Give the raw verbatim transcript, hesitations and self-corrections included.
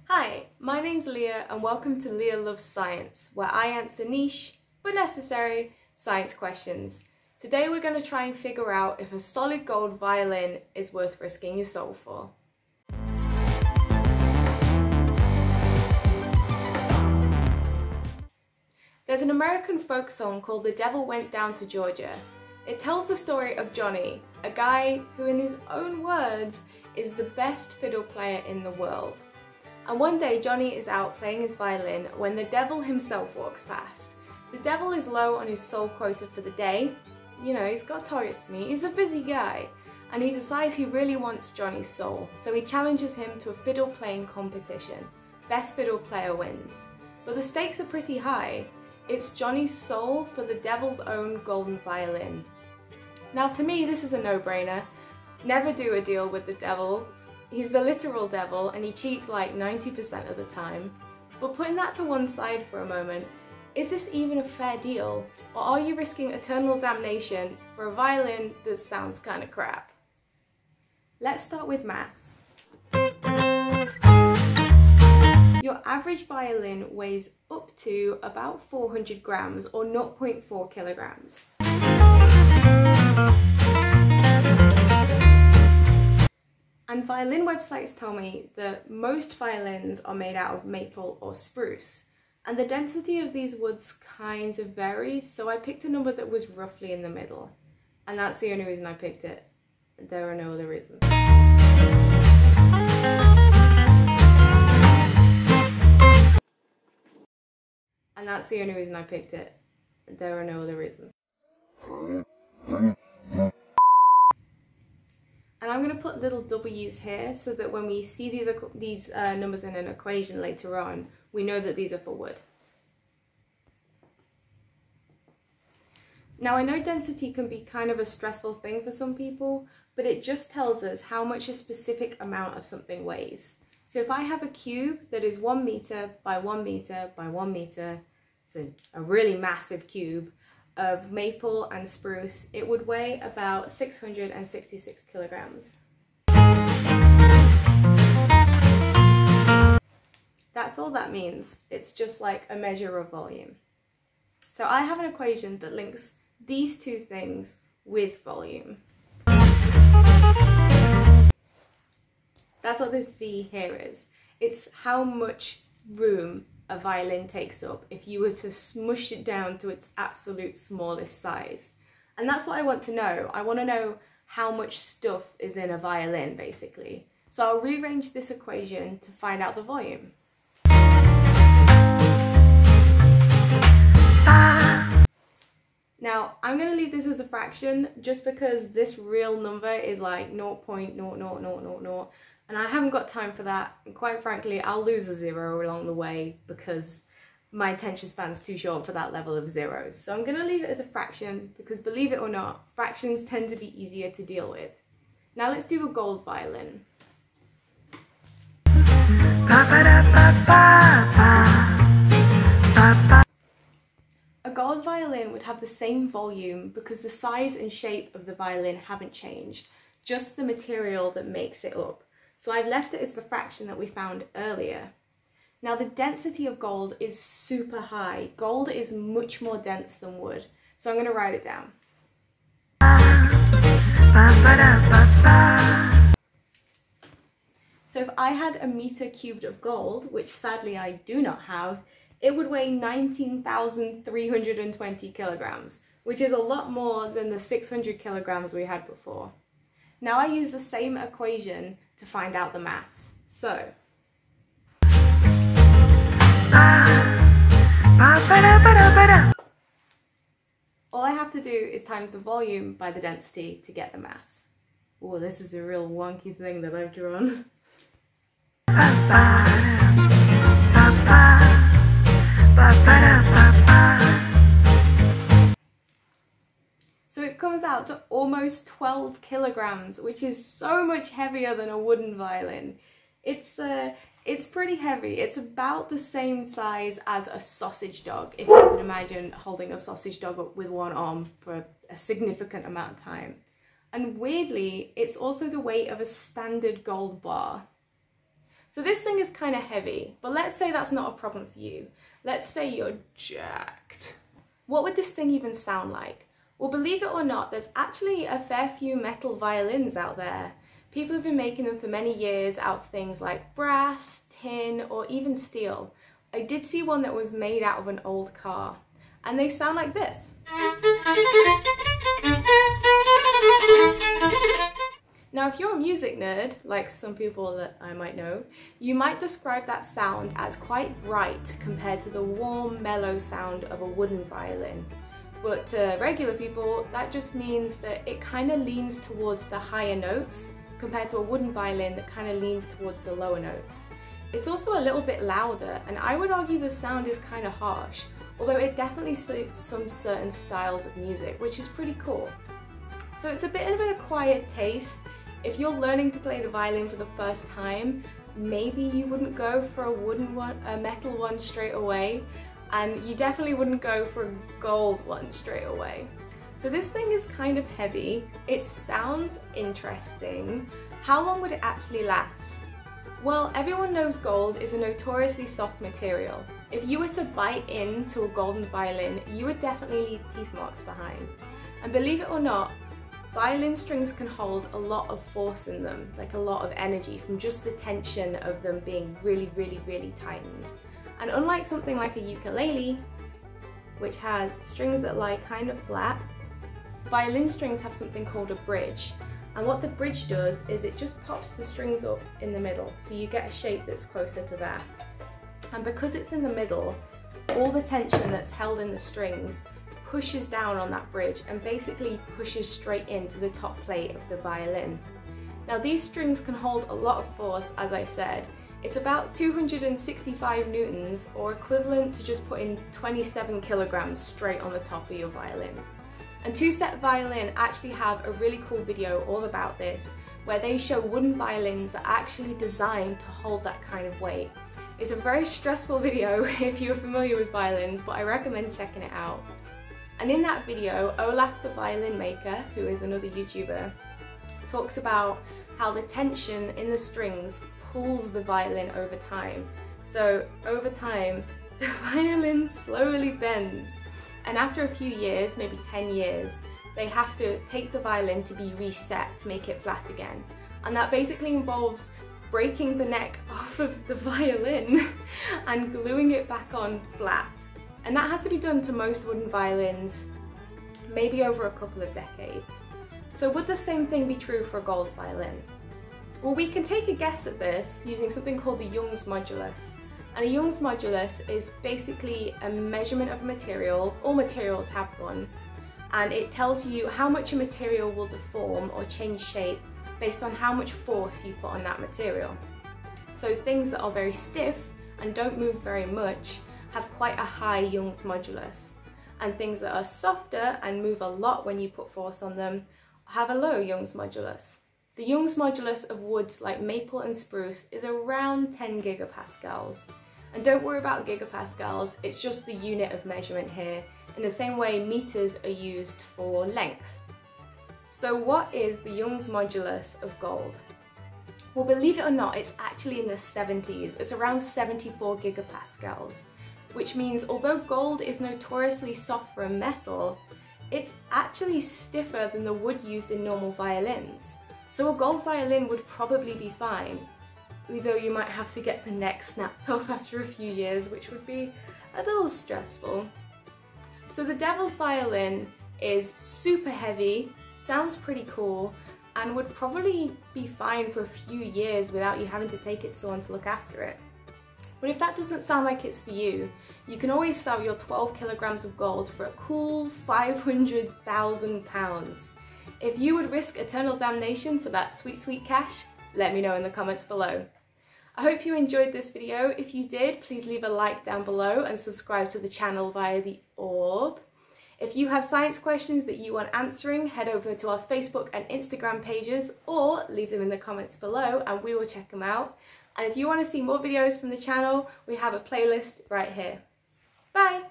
Hi, my name's Leah and welcome to Leah Loves Science, where I answer niche, but necessary, science questions. Today we're going to try and figure out if a solid gold violin is worth risking your soul for. There's an American folk song called The Devil Went Down to Georgia. It tells the story of Johnny, a guy who in his own words is the best fiddle player in the world. And one day Johnny is out playing his violin when the devil himself walks past. The devil is low on his soul quota for the day. You know, he's got targets to meet, he's a busy guy. And he decides he really wants Johnny's soul, so he challenges him to a fiddle playing competition. Best fiddle player wins. But the stakes are pretty high. It's Johnny's soul for the devil's own golden violin. Now to me this is a no-brainer. Never do a deal with the devil. He's the literal devil and he cheats like ninety percent of the time. But putting that to one side for a moment, is this even a fair deal? Or are you risking eternal damnation for a violin that sounds kind of crap? Let's start with maths. Your average violin weighs up to about four hundred grams or zero point four kilograms. And violin websites tell me that most violins are made out of maple or spruce. And the density of these woods kind of varies, so I picked a number that was roughly in the middle. And that's the only reason I picked it. There are no other reasons. And that's the only reason I picked it. There are no other reasons. And I'm going to put little W's here so that when we see these, these uh, numbers in an equation later on, we know that these are for wood. Now I know density can be kind of a stressful thing for some people, but it just tells us how much a specific amount of something weighs. So if I have a cube that is one meter by one meter by one meter, so a really massive cube of maple and spruce, it would weigh about six hundred sixty-six kilograms. That's all that means. It's just like a measure of volume. So I have an equation that links these two things with volume. That's what this V here is. It's how much room a violin takes up if you were to smush it down to its absolute smallest size. And that's what I want to know. I want to know how much stuff is in a violin, basically. So I'll rearrange this equation to find out the volume. Now, I'm going to leave this as a fraction just because this real number is like zero point zero zero zero zero zero. And I haven't got time for that, and quite frankly I'll lose a zero along the way because my attention span's too short for that level of zeros. So I'm going to leave it as a fraction because, believe it or not, fractions tend to be easier to deal with. Now let's do a gold violin. A gold violin would have the same volume because the size and shape of the violin haven't changed, just the material that makes it up. So I've left it as the fraction that we found earlier. Now the density of gold is super high. Gold is much more dense than wood. So I'm going to write it down. So if I had a meter cubed of gold, which sadly I do not have, it would weigh nineteen thousand three hundred twenty kilograms, which is a lot more than the six hundred kilograms we had before. Now I use the same equation to find out the mass. So, all I have to do is times the volume by the density to get the mass. Oh, this is a real wonky thing that I've drawn. So it comes out to almost twelve kilograms, which is so much heavier than a wooden violin. It's uh, it's pretty heavy. It's about the same size as a sausage dog, if you can imagine holding a sausage dog up with one arm for a significant amount of time. And weirdly, it's also the weight of a standard gold bar. So this thing is kind of heavy, but let's say that's not a problem for you. Let's say you're jacked. What would this thing even sound like? Well, believe it or not, there's actually a fair few metal violins out there. People have been making them for many years out of things like brass, tin, or even steel. I did see one that was made out of an old car, and they sound like this. Now, if you're a music nerd, like some people that I might know, you might describe that sound as quite bright compared to the warm, mellow sound of a wooden violin. But to regular people, that just means that it kind of leans towards the higher notes compared to a wooden violin that kind of leans towards the lower notes. It's also a little bit louder, and I would argue the sound is kind of harsh, although it definitely suits some certain styles of music, which is pretty cool. So it's a bit of an acquired taste. If you're learning to play the violin for the first time, maybe you wouldn't go for a wooden one, a metal one straight away, and you definitely wouldn't go for a gold one straight away. So this thing is kind of heavy. It sounds interesting. How long would it actually last? Well, everyone knows gold is a notoriously soft material. If you were to bite into a golden violin, you would definitely leave teeth marks behind. And believe it or not, violin strings can hold a lot of force in them, like a lot of energy from just the tension of them being really, really, really tightened. And unlike something like a ukulele, which has strings that lie kind of flat, violin strings have something called a bridge. And what the bridge does is it just pops the strings up in the middle, so you get a shape that's closer to that. And because it's in the middle, all the tension that's held in the strings pushes down on that bridge and basically pushes straight into the top plate of the violin. Now these strings can hold a lot of force, as I said. It's about two hundred sixty-five newtons, or equivalent to just putting twenty-seven kilograms straight on the top of your violin. And TwoSetViolin actually have a really cool video all about this, where they show wooden violins that are actually designed to hold that kind of weight. It's a very stressful video if you're familiar with violins, but I recommend checking it out. And in that video, Olaf the Violinmaker, who is another YouTuber, talks about how the tension in the strings pulls the violin over time. So over time, the violin slowly bends. And after a few years, maybe ten years, they have to take the violin to be reset to make it flat again. And that basically involves breaking the neck off of the violin and gluing it back on flat. And that has to be done to most wooden violins, maybe over a couple of decades. So would the same thing be true for a gold violin? Well, we can take a guess at this using something called the Young's modulus. And a Young's modulus is basically a measurement of a material. All materials have one. And it tells you how much a material will deform or change shape based on how much force you put on that material. So things that are very stiff and don't move very much have quite a high Young's modulus, and things that are softer and move a lot when you put force on them have a low Young's modulus. The Young's modulus of woods like maple and spruce is around ten gigapascals. And don't worry about gigapascals, it's just the unit of measurement here, in the same way meters are used for length. So what is the Young's modulus of gold? Well, believe it or not, it's actually in the seventies. It's around seventy-four gigapascals. Which means although gold is notoriously soft for a metal, it's actually stiffer than the wood used in normal violins. So a gold violin would probably be fine, although you might have to get the neck snapped off after a few years, which would be a little stressful. So the Devil's violin is super heavy, sounds pretty cool, and would probably be fine for a few years without you having to take it to someone to look after it. But if that doesn't sound like it's for you, you can always sell your twelve kilograms of gold for a cool five hundred thousand pounds. If you would risk eternal damnation for that sweet, sweet cash, let me know in the comments below. I hope you enjoyed this video. If you did, please leave a like down below and subscribe to the channel via the orb. If you have science questions that you want answering, head over to our Facebook and Instagram pages, or leave them in the comments below and we will check them out. And if you want to see more videos from the channel, we have a playlist right here. Bye!